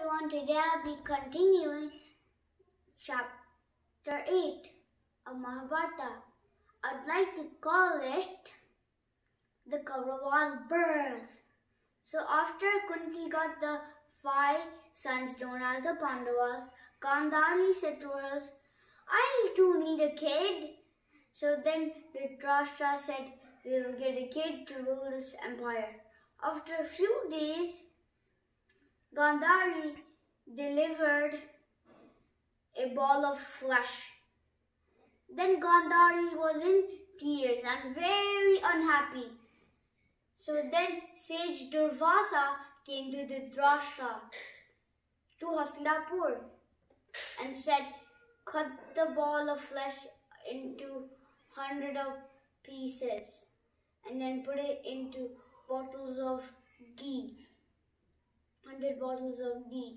everyone, today I'll be continuing chapter 8 of Mahabharata. I'd like to call it The Kauravas' Birth. So after Kunti got the 5 sons known as the Pandavas, Gandhari said to her, I too need a kid. So then Dhritarashtra said, we will get a kid to rule this empire. After a few days, Gandhari delivered a ball of flesh. Then Gandhari was in tears and very unhappy. So then sage Durvasa came to Dhritarashtra to Hastinapur and said, cut the ball of flesh into 100 of pieces and then put it into bottles of ghee. 100 bottles of ghee.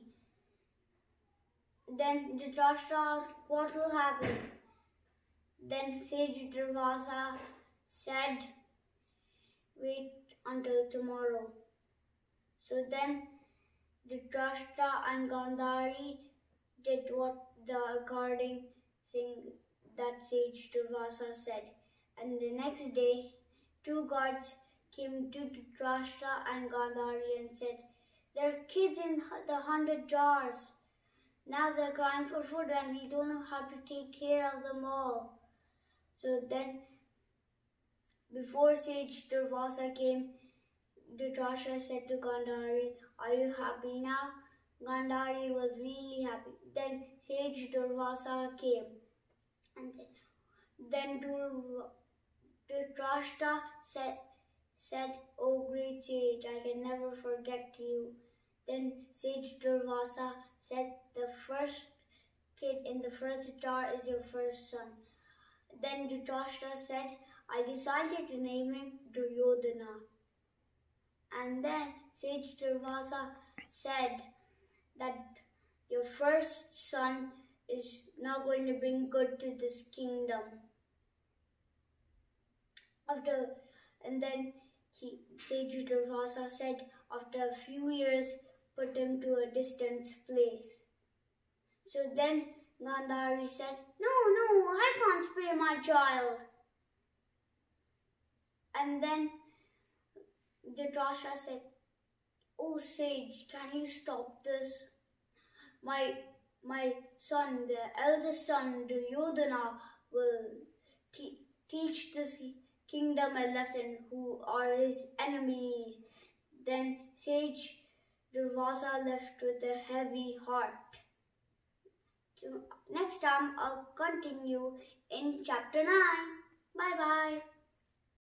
Then Dhritarashtra asked what will happen. Then sage Durvasa said, wait until tomorrow. So then Dhritarashtra and Gandhari did what the according thing that sage Durvasa said. And the next day, 2 gods came to Dhritarashtra and Gandhari and said, there are kids in the 100 jars. Now they're crying for food and we don't know how to take care of them all. So then, before sage Durvasa came, Dhritarashtra said to Gandhari, are you happy now? Gandhari was really happy. Then sage Durvasa came and then Dhritarashtra said, oh great sage, I can never forget you. Then sage Durvasa said, the first kid in the first jar is your first son. Then Dhritarashtra said, I decided to name him Duryodhana. And then sage Durvasa said that your first son is not going to bring good to this kingdom. And then sage Durvasa said, after a few years, put him to a distant place. So then Gandhari said, no, I can't spare my child. And then Dhritarashtra said, oh sage, can you stop this? My son, the eldest son, Duryodhana, will teach this kingdom a lesson who are his enemies. Then sage Durvasa left with a heavy heart. So next time I'll continue in chapter 9. Bye bye.